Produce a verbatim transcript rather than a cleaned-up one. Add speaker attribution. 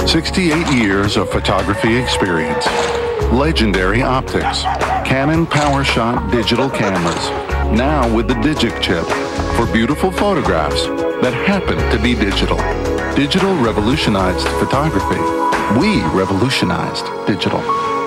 Speaker 1: sixty-eight years of photography experience. Legendary optics. Canon Powershot digital cameras. Now with the Digic chip for beautiful photographs that happen to be digital. Digital revolutionized photography. We revolutionized digital.